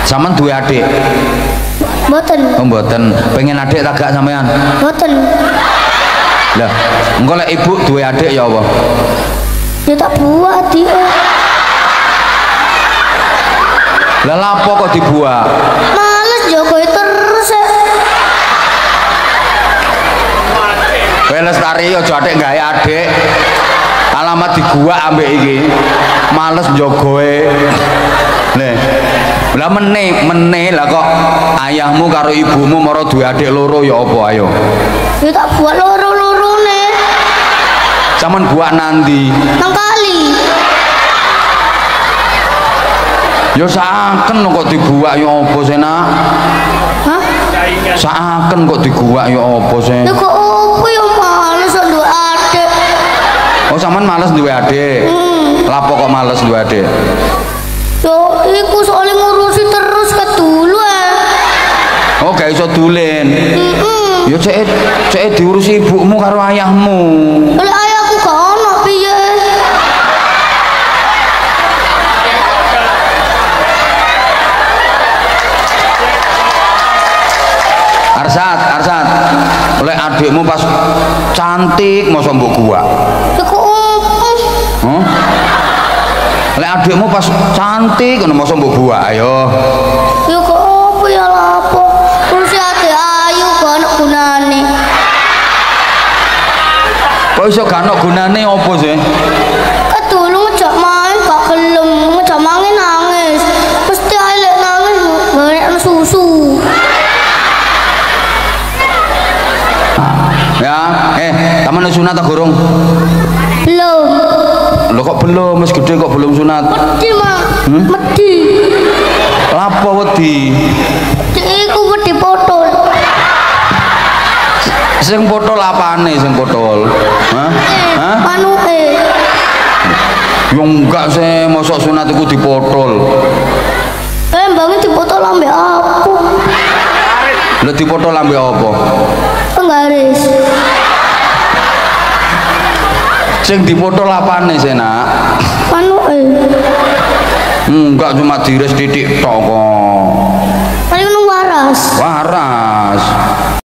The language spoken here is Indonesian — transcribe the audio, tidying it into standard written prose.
Sampeyan duwe adik? Mboten. Oh mboten. Pengen adik tak gak sampean? Mboten. Lah, engko lek ibu duwe adik ya apa? Ya tak buat dia. Lah lapo kok dibuak? Males jogoe terus. Kowe Lestari aja atik gawe adik. Alamat diguak ambek iki. Males njogoe. Nih. Lah meneh lah kok ayahmu karo ibumu mara duwe adik loro ya apa ayo? Ya tak buat loro-lorone. Sampeyan buak nanti. Nang kali. Ya saken kok dibuak ya apa sih nak? Hah? Saken kok diguak ya apa sih? Ya kok opo ya males duwe adik. Oh sampean males duwe adik. Lapo kok males duwe adik? Yo iku soalnya ngurusi terus kedulu Oh gak iso dulen. Ya cek diurusi ibumu karo ayahmu. Oleh ayahku gak ono piye. Arsat. Oleh adikmu pas cantik mosok mbok gua. Ya kok opo? Hah? Oleh adikmu pas cantik ngono mosok mbok gua. Ayo. Ya kok opo ya lapo? Terus adik ayu gak ono gunane. Kok iso gak ono gunane apa sih? Dulu ngejak main gak gelem, ngejak main nangis. Mesti ae lek nangis gorekno susu. Ya, taman sunat tak gorong? Belum. Lo kok belum? Mas gede kok belum sunat? Wedi mah. Wedi. Lapo wedi? Iku wedi potol. Sing potol apane sing potol? Hah? Hah? Manuke. Yo enggak sih, mosok sunat iku dipotol. Mbaknya dipotol ambek aku. Lho dipotol ambek apa? Penggaris. Sing dipotol apane sih nak? Manuke. Enggak cuma diris titik tok kok. Paling waras. Waras.